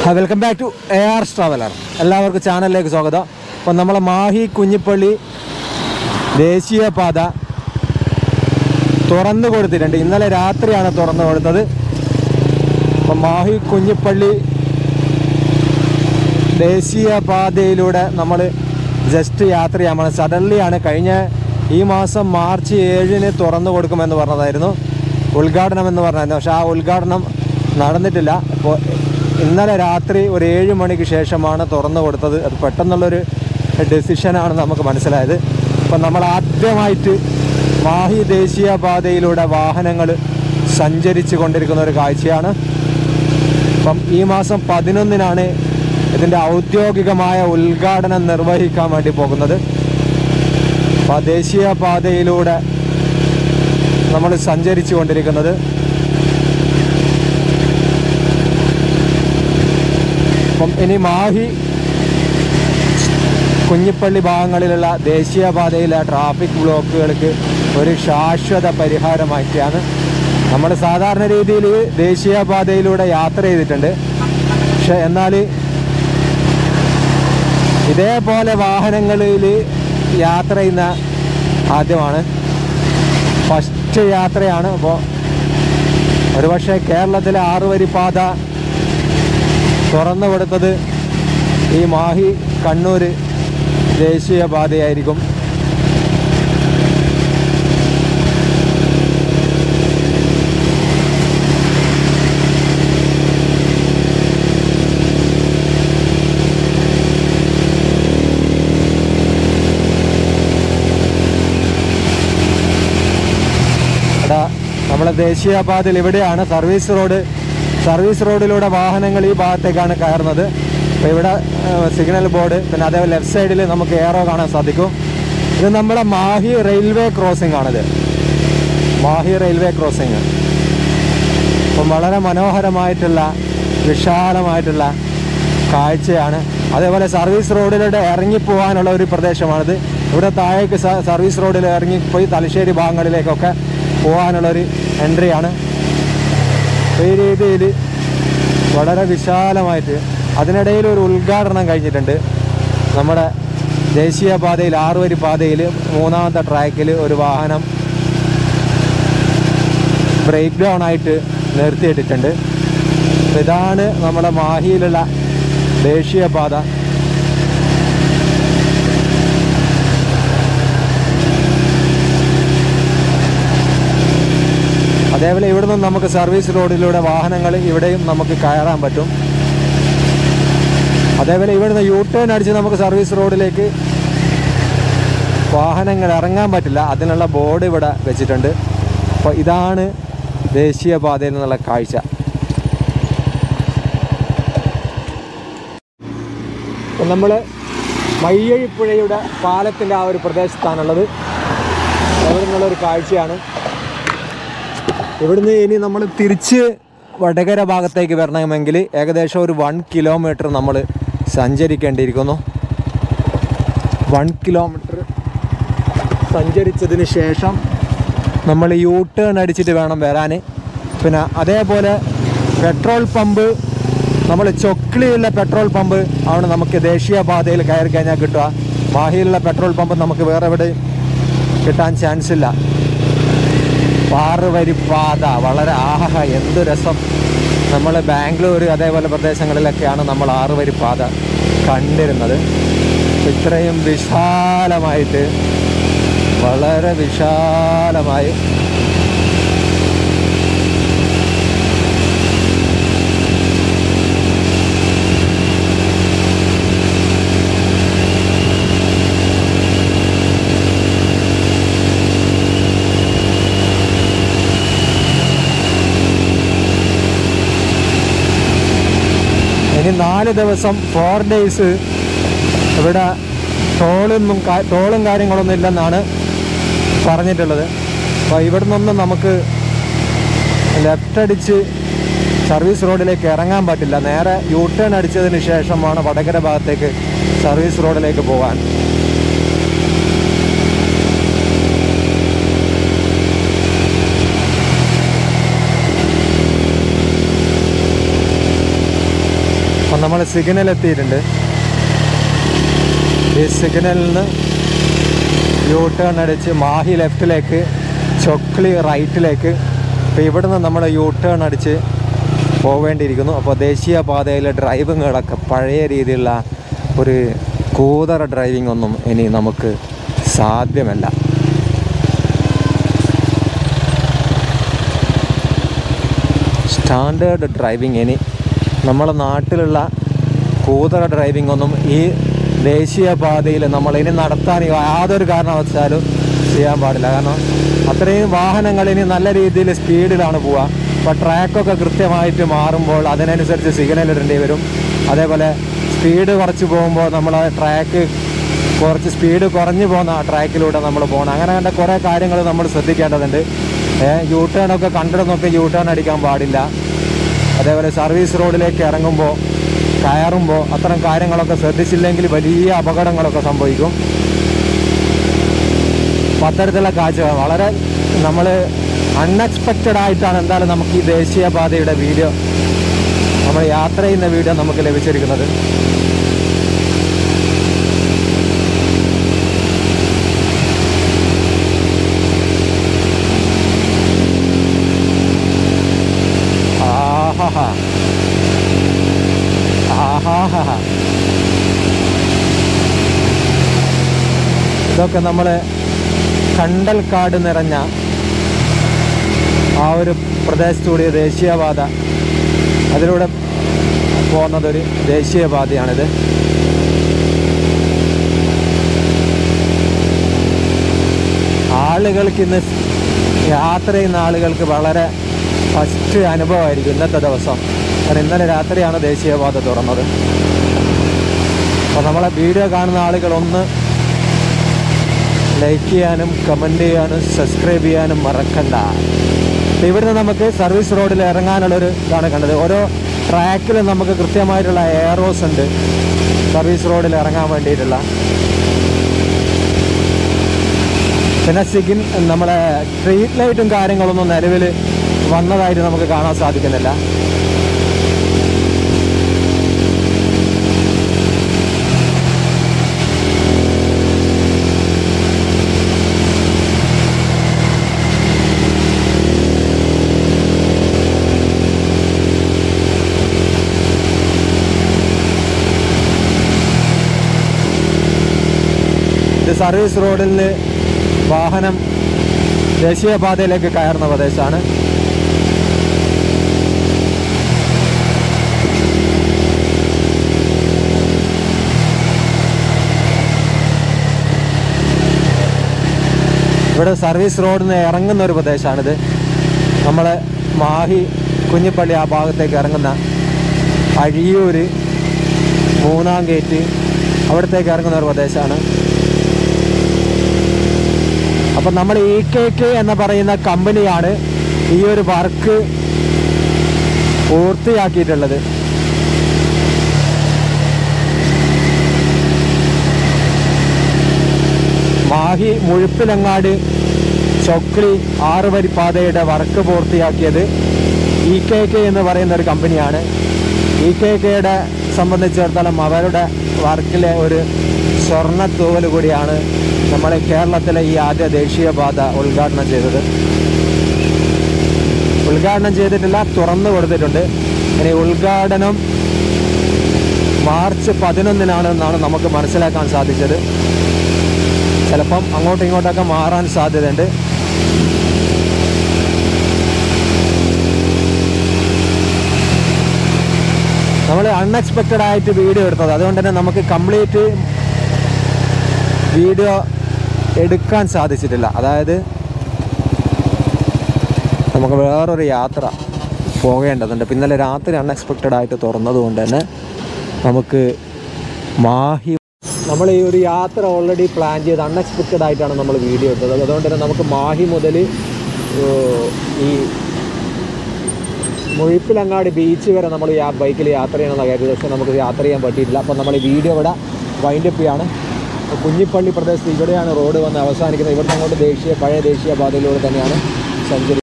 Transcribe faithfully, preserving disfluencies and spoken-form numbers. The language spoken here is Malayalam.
Welcome back to A R traveller. എല്ലാവർക്കും ചാനലിലേക്ക് സ്വാഗതം. അപ്പം നമ്മളെ മാഹി കുഞ്ഞിപ്പള്ളി ദേശീയപാത തുറന്നു കൊടുത്തിട്ടുണ്ട്. ഇന്നലെ രാത്രിയാണ് തുറന്നു കൊടുത്തത്. അപ്പം മാഹി കുഞ്ഞിപ്പള്ളി ദേശീയപാതയിലൂടെ നമ്മൾ ജസ്റ്റ് യാത്ര ചെയ്യാൻ പോകണം. സഡൻലിയാണ് കഴിഞ്ഞ ഈ മാസം മാർച്ച് ഏഴിന് തുറന്നു കൊടുക്കുമെന്ന് പറഞ്ഞതായിരുന്നു, ഉദ്ഘാടനം എന്ന് പറഞ്ഞായിരുന്നു. പക്ഷേ ആ ഉദ്ഘാടനം നടന്നിട്ടില്ല. ഇപ്പോൾ ഇന്നലെ രാത്രി ഒരു ഏഴ് മണിക്ക് ശേഷമാണ് തുറന്നു കൊടുത്തത്. അത് പെട്ടെന്നുള്ളൊരു ഡെസിഷനാണ് നമുക്ക് മനസ്സിലായത്. അപ്പം നമ്മൾ ആദ്യമായിട്ട് മാഹി ദേശീയപാതയിലൂടെ വാഹനങ്ങൾ സഞ്ചരിച്ചു കൊണ്ടിരിക്കുന്ന ഒരു കാഴ്ചയാണ്. അപ്പം ഈ മാസം പതിനൊന്നിനാണ് ഇതിൻ്റെ ഔദ്യോഗികമായ ഉദ്ഘാടനം നിർവഹിക്കാൻ വേണ്ടി പോകുന്നത്. അപ്പോൾ ദേശീയപാതയിലൂടെ നമ്മൾ സഞ്ചരിച്ചു കൊണ്ടിരിക്കുന്നത്. അപ്പം ഇനി മാഹി കുഞ്ഞിപ്പള്ളി ഭാഗങ്ങളിലുള്ള ദേശീയപാതയിലെ ട്രാഫിക് ബ്ലോക്കുകൾക്ക് ഒരു ശാശ്വത പരിഹാരമാക്കിയാണ്. നമ്മൾ സാധാരണ രീതിയിൽ ദേശീയപാതയിലൂടെ യാത്ര ചെയ്തിട്ടുണ്ട്. പക്ഷെ എന്നാൽ ഇതേപോലെ വാഹനങ്ങളിൽ യാത്ര ചെയ്യുന്ന ആദ്യമാണ്, ഫസ്റ്റ് യാത്രയാണ്. അപ്പോൾ ഒരുപക്ഷെ കേരളത്തിലെ ആറുവരി പാത തുറന്നു കൊടുത്തത് ഈ മാഹി കണ്ണൂർ ദേശീയപാതയായിരിക്കും. എടാ നമ്മളെ ദേശീയപാതയിൽ ഇവിടെയാണ് സർവീസ് റോഡ്. സർവീസ് റോഡിലൂടെ വാഹനങ്ങൾ ഈ ഭാഗത്തേക്കാണ് കയറുന്നത്. അപ്പോൾ ഇവിടെ സിഗ്നൽ ബോർഡ്, പിന്നെ അതേപോലെ ലെഫ്റ്റ് സൈഡിൽ നമുക്ക് എയറോ കാണാൻ സാധിക്കും. ഇത് നമ്മുടെ മാഹി റെയിൽവേ ക്രോസിംഗ് ആണിത്, മാഹി റെയിൽവേ ക്രോസിംഗ്. അപ്പം വളരെ മനോഹരമായിട്ടുള്ള വിശാലമായിട്ടുള്ള കാഴ്ചയാണ്. അതേപോലെ സർവീസ് റോഡിലൂടെ ഇറങ്ങിപ്പോകാനുള്ള ഒരു പ്രദേശമാണിത്. ഇവിടെ താഴേക്ക് സർവീസ് റോഡിൽ ഇറങ്ങിപ്പോയി തലശ്ശേരി ഭാഗങ്ങളിലേക്കൊക്കെ പോകാനുള്ളൊരു എൻട്രിയാണ്. ഈ രീതിയിൽ വളരെ വിശാലമായിട്ട് അതിനിടയിൽ ഒരു ഉദ്ഘാടനം കഴിഞ്ഞിട്ടുണ്ട്. നമ്മുടെ ദേശീയപാതയിൽ ആറുവരി പാതയിൽ മൂന്നാമത്തെ ട്രാക്കിൽ ഒരു വാഹനം ബ്രേക്ക് ഡൗൺ ആയിട്ട് നിർത്തിയിട്ടിട്ടുണ്ട്. ഇതാണ് നമ്മുടെ മാഹിയിലുള്ള ദേശീയപാത. അതേപോലെ ഇവിടെ നിന്ന് നമുക്ക് സർവീസ് റോഡിലൂടെ വാഹനങ്ങൾ ഇവിടെയും നമുക്ക് കയറാൻ പറ്റും. അതേപോലെ ഇവിടുന്ന് യൂ ടേൺ അടിച്ച് നമുക്ക് സർവീസ് റോഡിലേക്ക് വാഹനങ്ങൾ ഇറങ്ങാൻ പറ്റില്ല, അതിനുള്ള ബോർഡ് ഇവിടെ വെച്ചിട്ടുണ്ട്. അപ്പോൾ ഇതാണ് ദേശീയപാതയിൽ നിന്നുള്ള കാഴ്ച. നമ്മൾ മയ്യഴിപ്പുഴയുടെ പാലത്തിൻ്റെ ആ ഒരു പ്രദേശത്താണുള്ളത്. അവിടെ നിന്നുള്ളൊരു കാഴ്ചയാണ്. ഇവിടുന്ന് ഇനി നമ്മൾ തിരിച്ച് വടകര ഭാഗത്തേക്ക് വരണമെങ്കിൽ ഏകദേശം ഒരു വൺ കിലോമീറ്റർ നമ്മൾ സഞ്ചരിക്കേണ്ടിയിരിക്കുന്നു. വൺ കിലോമീറ്റർ സഞ്ചരിച്ചതിന് ശേഷം നമ്മൾ യൂ ടേൺ അടിച്ചിട്ട് വേണം വരാൻ. പിന്നെ അതേപോലെ പെട്രോൾ പമ്പ്, നമ്മൾ ചൊക്ലിയുള്ള പെട്രോൾ പമ്പ് ആണ് നമുക്ക് ദേശീയപാതയിൽ കയറി കഴിഞ്ഞാൽ കിട്ടുക. മാഹിയിലുള്ള പെട്രോൾ പമ്പ് നമുക്ക് വേറെ എവിടെ കിട്ടാൻ ചാൻസ് ഇല്ല. ആറുവരി പാത വളരെ ആഹ എന്ത് രസം. നമ്മൾ ബാംഗ്ലൂർ അതേപോലെ പ്രദേശങ്ങളിലൊക്കെയാണ് നമ്മൾ ആറുവരി പാത കണ്ടിരുന്നത്. ഇത്രയും വിശാലമായിട്ട്, വളരെ വിശാലമായി ഇനി നാല് ദിവസം ഫോർ ഡേയ്സ് ഇവിടെ ടോളൊന്നും ടോളും കാര്യങ്ങളൊന്നും ഇല്ലെന്നാണ് പറഞ്ഞിട്ടുള്ളത്. അപ്പോൾ ഇവിടെ നിന്നൊന്നും നമുക്ക് ലെഫ്റ്റ് അടിച്ച് സർവീസ് റോഡിലേക്ക് ഇറങ്ങാൻ പറ്റില്ല. നേരെ യൂ ടേൺ അടിച്ചതിന് ശേഷമാണ് വടകര ഭാഗത്തേക്ക് സർവീസ് റോഡിലേക്ക് പോകാൻ. നമ്മൾ സിഗ്നൽ എത്തിയിട്ടുണ്ട്. ഈ സിഗ്നലിൽ നിന്ന് യൂ ടേൺ അടിച്ച് മാഹി ലെഫ്റ്റിലേക്ക്, ചൊക്ലി റൈറ്റിലേക്ക്. അപ്പോൾ ഇവിടുന്ന് നമ്മൾ യൂ ടേൺ അടിച്ച് പോവേണ്ടിയിരിക്കുന്നു. അപ്പോൾ ദേശീയപാതയിലെ ഡ്രൈവിങ്ങുകളൊക്കെ പഴയ രീതിയിലുള്ള ഒരു കൂതറ ഡ്രൈവിംഗ് ഒന്നും ഇനി നമുക്ക് സാധ്യമല്ല. സ്റ്റാൻഡേർഡ് ഡ്രൈവിംഗ് ഇനി നമ്മുടെ നാട്ടിലുള്ള കൂതറ ഡ്രൈവിംഗ് ഒന്നും ഈ ദേശീയപാതയിൽ നമ്മൾ ഇനി നടത്താൻ യാതൊരു കാരണവശാലും ചെയ്യാൻ പാടില്ല. കാരണം അത്രയും വാഹനങ്ങൾ ഇനി നല്ല രീതിയിൽ സ്പീഡിലാണ് പോവുക. അപ്പോൾ ട്രാക്കൊക്കെ കൃത്യമായിട്ട് മാറുമ്പോൾ അതിനനുസരിച്ച് സിഗ്നൽ ഇടേണ്ടി വരും. അതേപോലെ സ്പീഡ് കുറച്ച് പോകുമ്പോൾ നമ്മൾ ആ ട്രാക്ക് കുറച്ച് സ്പീഡ് കുറഞ്ഞു പോകുന്ന ആ ട്രാക്കിലൂടെ നമ്മൾ പോകണം. അങ്ങനെ കണ്ട കുറേ കാര്യങ്ങൾ നമ്മൾ ശ്രദ്ധിക്കേണ്ടതുണ്ട്. യൂ ടേണൊക്കെ കണ്ടിടന്നൊക്കെ യൂ ടേൺ അടിക്കാൻ പാടില്ല. അതേപോലെ സർവീസ് റോഡിലേക്ക് ഇറങ്ങുമ്പോൾ കയറുമ്പോൾ അത്തരം കാര്യങ്ങളൊക്കെ ശ്രദ്ധിച്ചില്ലെങ്കിൽ വലിയ അപകടങ്ങളൊക്കെ സംഭവിക്കും. അപ്പം അത്തരത്തിലുള്ള കാഴ്ചകൾ വളരെ നമ്മൾ അൺഎക്സ്പെക്റ്റഡ് ആയിട്ടാണ് എന്തായാലും നമുക്ക് ഈ ദേശീയപാതയുടെ വീഡിയോ, നമ്മൾ യാത്ര ചെയ്യുന്ന വീഡിയോ നമുക്ക് ലഭിച്ചിരിക്കുന്നത്. ആഹാ ആഹാ ഇതൊക്കെ നമ്മൾ കണ്ടൽക്കാട് നിറഞ്ഞ ആ ഒരു പ്രദേശത്തൂടെ ദേശീയപാത, അതിലൂടെ പോകുന്നതൊരു ദേശീയപാതയാണിത്. ആളുകൾക്ക് ഇന്ന് യാത്ര ചെയ്യുന്ന ആളുകൾക്ക് വളരെ ഫസ്റ്റ് അനുഭവമായിരിക്കും ഇന്നത്തെ ദിവസം. കാരണം ഇന്നലെ രാത്രിയാണ് ദേശീയപാത തുറന്നത്. അപ്പോൾ നമ്മളെ വീഡിയോ കാണുന്ന ആളുകൾ ഒന്ന് ലൈക്ക് ചെയ്യാനും കമൻറ്റ് ചെയ്യാനും സബ്സ്ക്രൈബ് ചെയ്യാനും മറക്കണ്ട. ഇവിടുന്ന് നമുക്ക് സർവീസ് റോഡിൽ ഇറങ്ങാനുള്ളൊരു ഇതാണ് കണ്ടത്. ഓരോ ട്രാക്കിലും നമുക്ക് കൃത്യമായിട്ടുള്ള എയറോസ് ഉണ്ട് സർവീസ് റോഡിൽ ഇറങ്ങാൻ വേണ്ടിയിട്ടുള്ള. പിന്നെ സിഗ്ൻ നമ്മളെ സ്ട്രീറ്റ് ലൈറ്റും കാര്യങ്ങളൊന്നും നിലവിൽ വന്നതായിട്ട് നമുക്ക് കാണാൻ സാധിക്കുന്നില്ല. ഇത് സർവീസ് റോഡിൽ നിന്ന് വാഹനം ദേശീയപാതയിലേക്ക് കയറുന്ന പ്രദേശമാണ്. ഇവിടെ സർവീസ് റോഡിൽ നിന്ന് ഇറങ്ങുന്ന ഒരു പ്രദേശമാണിത്. നമ്മൾ മാഹി കുഞ്ഞിപ്പള്ളി ആ ഭാഗത്തേക്ക് ഇറങ്ങുന്ന അഴിയൂർ മൂന്നാം ഗേറ്റ് അവിടത്തേക്ക് ഇറങ്ങുന്ന ഒരു പ്രദേശമാണ്. അപ്പം നമ്മൾ ഇ കെ കെ എന്ന് പറയുന്ന കമ്പനിയാണ് ഈ ഒരു വർക്ക് പൂർത്തിയാക്കിയിട്ടുള്ളത്. മാഹി മുഴുപ്പിലങ്ങാട് ചൊക്ലി ആറുവരി പാതയുടെ വർക്ക് പൂർത്തിയാക്കിയത് ഇ കെ കെ എന്ന് പറയുന്ന ഒരു കമ്പനിയാണ്. ഇ കെ കെയുടെ സംബന്ധിച്ചിടത്തോളം അവരുടെ വർക്കിലെ ഒരു സ്വർണ്ണ തൂവൽ കൂടിയാണ് നമ്മൾ കേരളത്തിലെ ഈ ആദ്യ ദേശീയപാത ഉദ്ഘാടനം ചെയ്തത്. ഉദ്ഘാടനം ചെയ്തിട്ടില്ല, തുറന്നു കൊടുത്തിട്ടുണ്ട്. ഇനി ഉദ്ഘാടനം മാർച്ച് പതിനൊന്നിനാണെന്നാണ് നമുക്ക് മനസ്സിലാക്കാൻ സാധിച്ചത്. ചിലപ്പം അങ്ങോട്ടും ഇങ്ങോട്ടൊക്കെ മാറാൻ സാധ്യതയുണ്ട്. നമ്മൾ അൺഎക്സ്പെക്റ്റഡ് ആയിട്ട് വീഡിയോ എടുത്തത്, അതുകൊണ്ട് തന്നെ നമുക്ക് കംപ്ലീറ്റ് വീഡിയോ എടുക്കാൻ സാധിച്ചിട്ടില്ല. അതായത് നമുക്ക് വേറൊരു യാത്ര പോകേണ്ടതുണ്ട്. പിന്നെ ഇന്നലെ രാത്രി അൺഎക്സ്പെക്റ്റഡ് ആയിട്ട് തുറന്നതുകൊണ്ട് തന്നെ നമുക്ക് മാഹി, നമ്മൾ ഈ ഒരു യാത്ര ഓൾറെഡി പ്ലാൻ ചെയ്ത് അൺഎക്സ്പെക്റ്റഡ് ആയിട്ടാണ് നമ്മൾ വീഡിയോ എടുത്തത്. അതുകൊണ്ട് തന്നെ നമുക്ക് മാഹി മുതൽ ഈ മുഴുപ്പിലങ്ങാടി ബീച്ച് വരെ നമ്മൾ ഈ ബൈക്കിൽ യാത്ര ചെയ്യണമെന്ന് കരുതി. പക്ഷേ നമുക്ക് യാത്ര ചെയ്യാൻ പറ്റിയിട്ടില്ല. അപ്പം നമ്മൾ ഈ വീഡിയോ ഇവിടെ വൈൻഡപ്പ് ചെയ്യാണ്. കുഞ്ഞിപ്പള്ളി പ്രദേശത്ത് ഇവിടെയാണ് റോഡ് വന്ന് അവസാനിക്കുന്നത്. ഇവിടുന്ന് അങ്ങോട്ട് ദേശീയ പഴയ ദേശീയപാതയിലൂടെ തന്നെയാണ് സഞ്ചരി